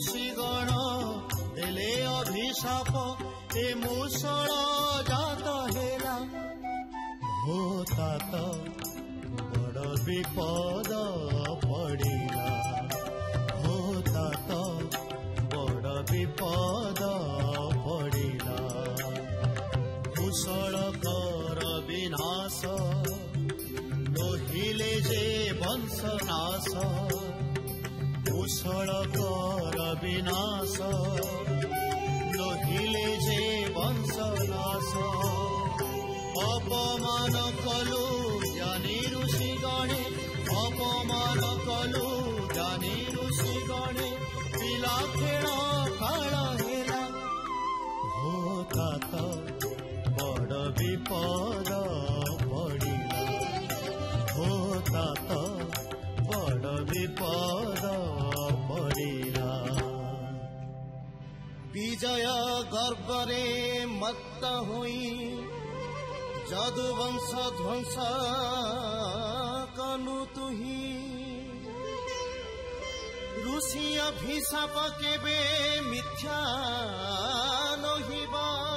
ऋषिगण देले अभिशाप ए मूषण जात हेला होता तो बड़ विपद पड़िला होता तो बड़ विपद पड़िला मूषणकर विनाश नहिले जे वंशनाश मूषणकर विनाश नहिले जे वंशनाश अपमान कलु ज्ञानी ऋषि गणे अपमान कलु ज्ञानी ऋषि गणे पिला खेल काल हेला होता तो बड़ विपद पड़िला होता तो बड़ विपद पड़िला विजय गर्वरे मत्त होई जादुवंश ध्वंस कनु तुही ऋषि अभिशाप केबे मिथ्या नहिबा